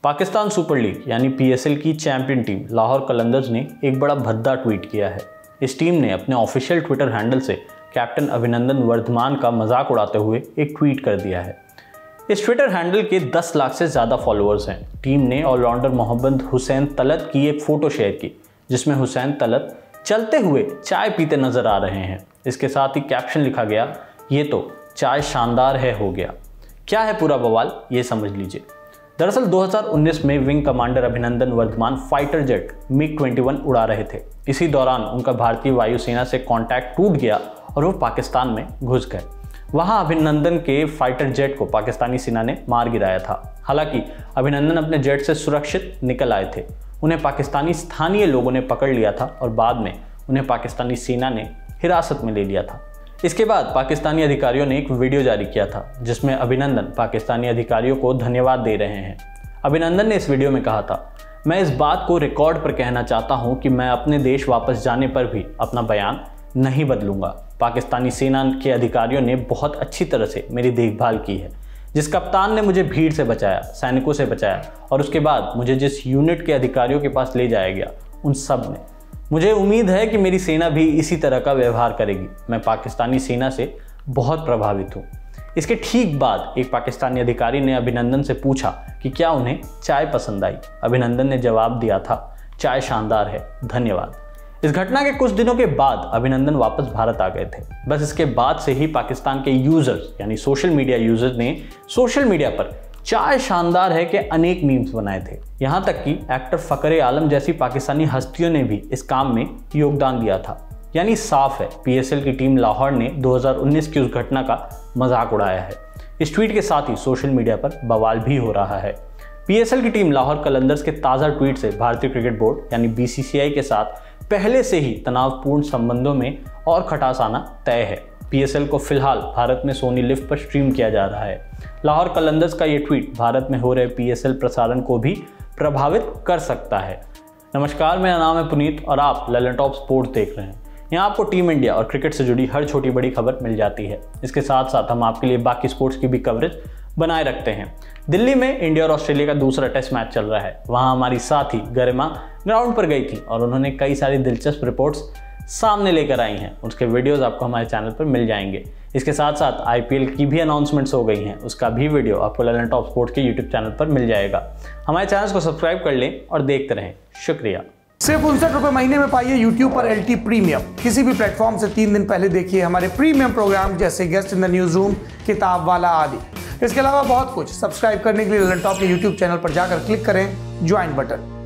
Pakistan super league यानी PSL की champion team Lahore Qalandars ने एक बड़ा भद्दा ट्वीट किया है। इस टीम ने अपने ऑफिशियल ट्विटर हैंडल से कैप्टन अभिनंदन वर्धमान का मजाक उड़ाते हुए एक ट्वीट कर दिया है। इस ट्विटर हैंडल के 10 लाख से ज़्यादा फॉलोअर्स हैं। टीम ने ऑलराउंडर मोहम्मद हुसैन तलत की एक फ़ोटो शेयर की जिसमें हुसैन तलत चलते हुए चाय पीते नजर आ रहे हैं। इसके साथ ही कैप्शन लिखा गया, ये तो चाय शानदार है हो गया। क्या है पूरा बवाल, ये समझ लीजिए। दरअसल 2019 में wing commander Abhinandan Varthaman fighter jet MiG-21 उड़ा रहे थे। इसी दौरान उनका भारतीय वायुसेना से कांटेक्ट टूट गया और वो पाकिस्तान में घुस गए। वहां अभिनंदन के फाइटर जेट को पाकिस्तानी सेना ने मार गिराया था। हालांकि अभिनंदन अपने जेट से सुरक्षित निकल आए थे। उन्हें पाकिस्तानी स्थानीय लोगों ने पकड़ लिया था और बाद में उन्हें पाकिस्तानी सेना ने हिरासत में ले लिया था। इसके बाद पाकिस्तानी अधिकारियों ने एक वीडियो जारी किया था जिसमें अभिनंदन पाकिस्तानी अधिकारियों को धन्यवाद दे रहे हैं। अभिनंदन ने इस वीडियो में कहा था, मैं इस बात को रिकॉर्ड पर कहना चाहता हूं कि मैं अपने देश वापस जाने पर भी अपना बयान नहीं बदलूंगा। पाकिस्तानी सेना के अधिकारियों ने बहुत अच्छी तरह से मेरी देखभाल की है। जिस कप्तान ने मुझे भीड़ से बचाया, सैनिकों से बचाया और उसके बाद मुझे जिस यूनिट के अधिकारियों के पास ले जाया गया, उन सब ने। मुझे उम्मीद है कि मेरी सेना भी इसी तरह का व्यवहार करेगी। मैं पाकिस्तानी सेना से बहुत प्रभावित हूँ। इसके ठीक बाद एक पाकिस्तानी अधिकारी ने अभिनंदन से पूछा कि क्या उन्हें चाय पसंद आई। अभिनंदन ने जवाब दिया था, चाय शानदार है, धन्यवाद। इस घटना के कुछ दिनों के बाद अभिनंदन वापस भारत आ गए थे। बस इसके बाद से ही पाकिस्तान के यूजर्स यानी सोशल मीडिया यूजर्स ने सोशल मीडिया पर चाय शानदार है के अनेक मीम्स बनाए थे। यहाँ तक कि एक्टर फखरे आलम जैसी पाकिस्तानी हस्तियों ने भी इस काम में योगदान दिया था। यानी साफ है, पीएसएल की टीम लाहौर ने 2019 की उस घटना का मजाक उड़ाया है। इस ट्वीट के साथ ही सोशल मीडिया पर बवाल भी हो रहा है। पीएसएल की टीम लाहौर कलंदर्स के ताज़ा ट्वीट से भारतीय क्रिकेट बोर्ड यानी बीसीसीआई के साथ पहले से ही तनावपूर्ण संबंधों में और खटास आना तय है। पीएसएल को फिलहाल भारत में सोनी लिव पर स्ट्रीम किया जा रहा है। लाहौर कलंदर्स का ये ट्वीट भारत में हो रहे पीएसएल प्रसारण को भी प्रभावित कर सकता है। नमस्कार, मेरा नाम है पुनीत और आप ललन टॉप स्पोर्ट्स देख रहे हैं। यहाँ आपको टीम इंडिया और क्रिकेट से जुड़ी हर छोटी बड़ी खबर मिल जाती है। इसके साथ साथ हम आपके लिए बाकी स्पोर्ट्स की भी कवरेज बनाए रखते हैं। दिल्ली में इंडिया और ऑस्ट्रेलिया का दूसरा टेस्ट मैच चल रहा है। वहाँ हमारी साथी गरिमा ग्राउंड पर गई थी और उन्होंने कई सारी दिलचस्प रिपोर्ट्स सामने लेकर आई हैं। उसके वीडियोस आपको हमारे चैनल पर मिल जाएंगे। इसके साथ साथ आईपीएल की भी अनाउंसमेंट्स हो गई हैं, उसका भी वीडियो आपको ललन टॉप स्पोर्ट्स के यूट्यूब चैनल पर मिल जाएगा। हमारे चैनल को सब्सक्राइब कर लें और देखते रहें। शुक्रिया। सिर्फ 59 रुपए महीने में पाइए YouTube पर LT प्रीमियम। किसी भी प्लेटफॉर्म से 3 दिन पहले देखिए हमारे प्रीमियम प्रोग्राम जैसे guest in the news room, किताब वाला आदि। इसके अलावा बहुत कुछ। सब्सक्राइब करने के लिए ललन टॉप के YouTube चैनल पर जाकर क्लिक करें ज्वाइन बटन।